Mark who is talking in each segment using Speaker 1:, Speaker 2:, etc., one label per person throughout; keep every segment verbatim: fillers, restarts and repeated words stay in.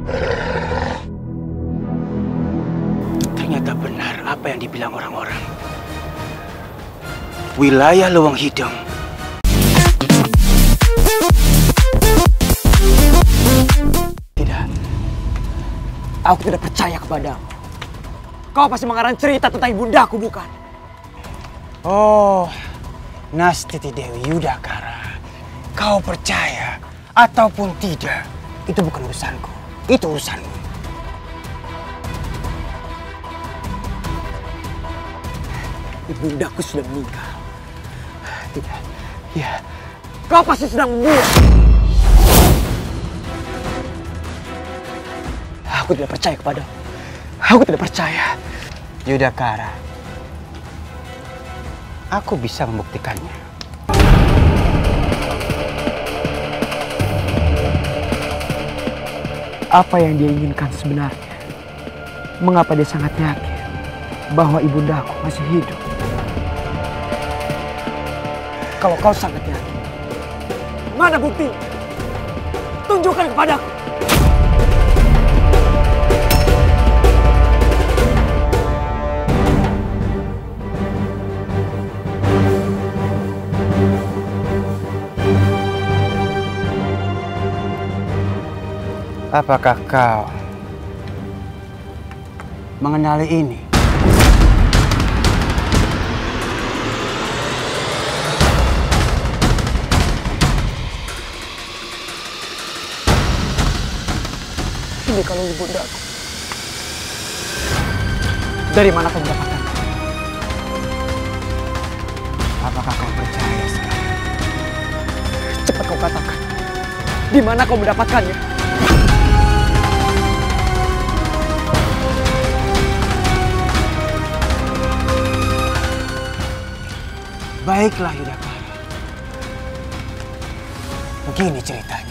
Speaker 1: Ternyata benar apa yang dibilang orang-orang. Wilayah Lewang Hideng.
Speaker 2: Tidak. Aku tidak percaya kepadamu. Kau pasti mengarang cerita tentang ibundaku, bukan?
Speaker 1: Oh, Nastiti Dewi Yudhakara. Kau percaya ataupun tidak, itu bukan urusanku. Itu urusanmu.
Speaker 2: Ibundaku sudah meninggal. Tidak. Ya. Kau pasti sedang membunuh. Aku tidak percaya kepadamu. Aku tidak percaya.
Speaker 1: Yudhakara, aku bisa membuktikannya.
Speaker 2: Apa yang dia inginkan sebenarnya? Mengapa dia sangat yakin bahwa ibundaku masih hidup? Kalau kau sangat yakin, mana bukti? Tunjukkan kepadaku.
Speaker 1: Apakah kau mengenali ini?
Speaker 2: Ini kalau ibundaku. Dari mana kau mendapatkan?
Speaker 1: Apakah kau percaya sekarang?
Speaker 2: Cepat kau katakan. Di mana kau mendapatkannya?
Speaker 1: Baiklah Yudhakara. Begini ceritanya.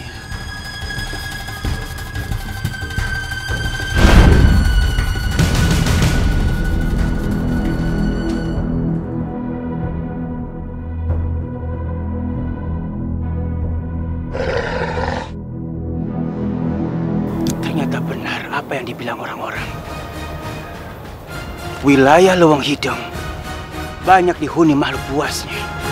Speaker 1: Ternyata benar apa yang dibilang orang-orang. Wilayah Lewang Hideng banyak dihuni makhluk buasnya.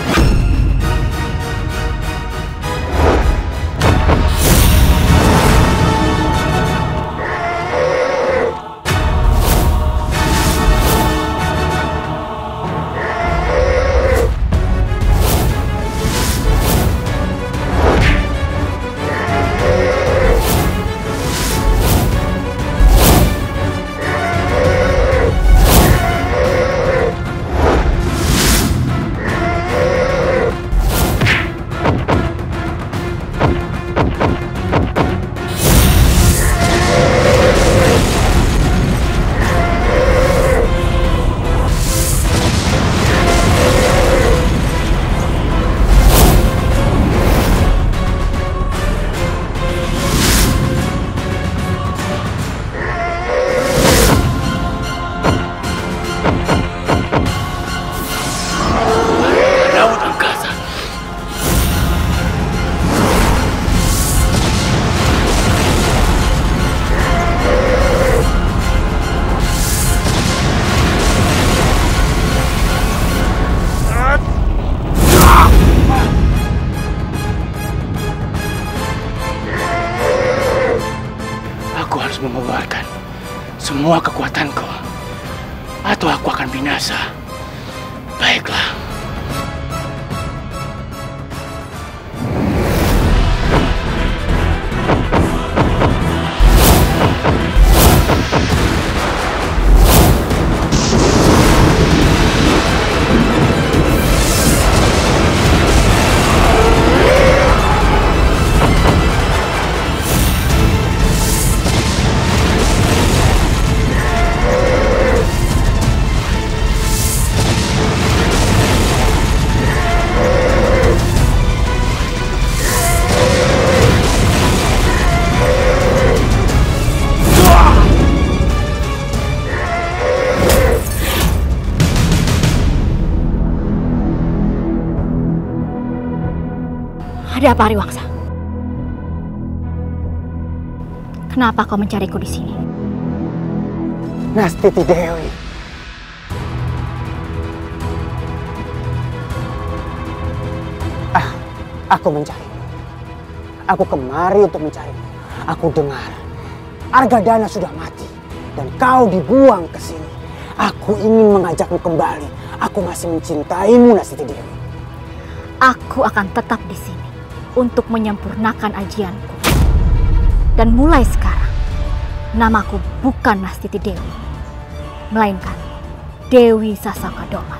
Speaker 1: Mengeluarkan semua kekuatanku atau aku akan binasa. Baiklah.
Speaker 3: Ada apa, Hariwangsa? Kenapa kau mencariku di sini?
Speaker 2: Nastiti Dewi. Ah, aku mencarimu. Aku kemari untuk mencarimu. Aku dengar Argadana sudah mati dan kau dibuang ke sini. Aku ingin mengajakmu kembali. Aku masih mencintaimu, Nastiti Dewi.
Speaker 3: Aku akan tetap di sini untuk menyempurnakan ajianku. Dan mulai sekarang, namaku bukan Nastiti Dewi, melainkan Dewi Sasakadomas.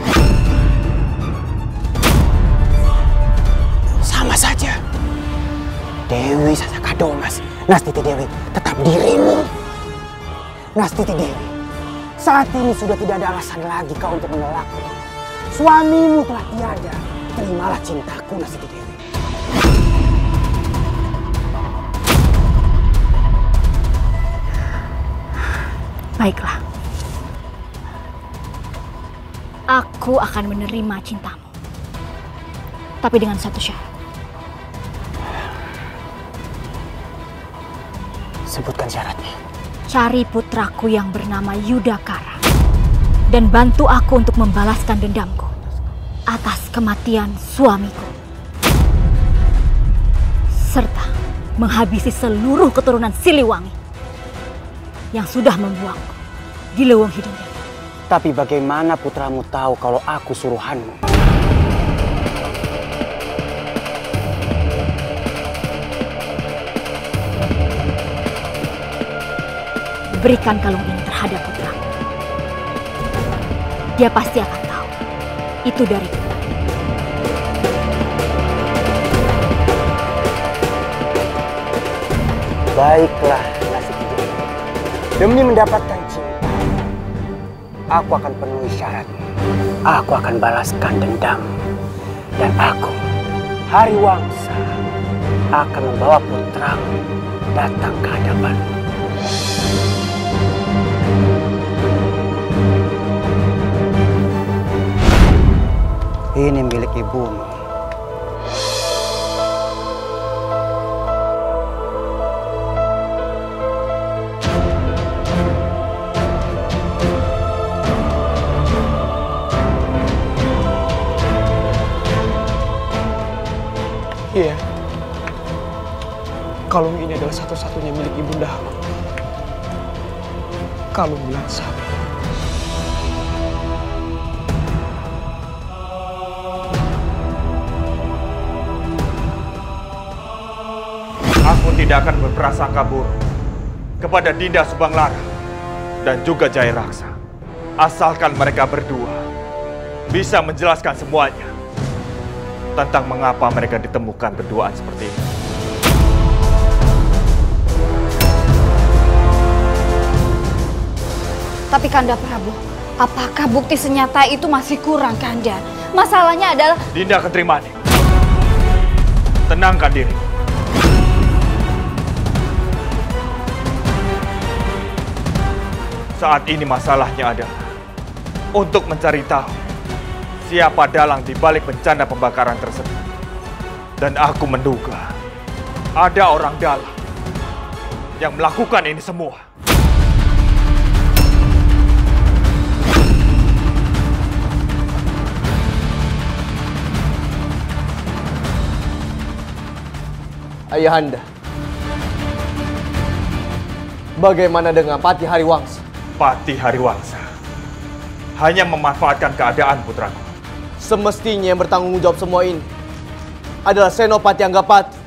Speaker 2: Sama saja. Dewi Sasakadomas, Nastiti Dewi, tetap dirimu. Nastiti Dewi, saat ini sudah tidak ada alasan lagi kau untuk menolakku. Suamimu telah tiada. Terimalah cintaku, Nastiti Dewi.
Speaker 3: Baiklah. Aku akan menerima cintamu. Tapi dengan satu syarat.
Speaker 2: Sebutkan syaratnya.
Speaker 3: Cari putraku yang bernama Yudhakara. Dan bantu aku untuk membalaskan dendamku atas kematian suamiku. Serta menghabisi seluruh keturunan Siliwangi yang sudah membuangku di leweng hidungnya.
Speaker 2: Tapi bagaimana putramu tahu kalau aku suruhanmu?
Speaker 3: Berikan kalung ini terhadap putraku. Dia pasti akan tahu itu dariku.
Speaker 2: Baiklah, Nastiti Dewi. Demi mendapatkan cinta, aku akan penuhi syaratmu. Aku akan balaskan dendam. Dan aku, Hariwangsa, akan membawa putramu datang ke hadapanmu. Ini milik ibumu.
Speaker 4: Iya, kalung ini adalah satu-satunya milik ibundaku. Kalung bulan sabit.
Speaker 5: Aku tidak akan berprasangka buruk kepada Dinda Subanglarang dan juga Jaya Raksa, asalkan mereka berdua bisa menjelaskan semuanya tentang mengapa mereka ditemukan berduaan seperti ini.
Speaker 6: Tapi Kanda Prabu, apakah bukti senyata itu masih kurang, Kanda? Masalahnya adalah...
Speaker 5: Dinda Kentrimanik, tenangkan diri. Saat ini masalahnya adalah untuk mencari tahu siapa dalang di balik bencana pembakaran tersebut. Dan aku menduga ada orang dalam yang melakukan ini semua.
Speaker 4: Ayahanda, bagaimana dengan Patih Hariwangsa?
Speaker 5: Patih Hariwangsa hanya memanfaatkan keadaan putraku.
Speaker 4: Semestinya yang bertanggung jawab semua ini adalah Senopati Anggapati.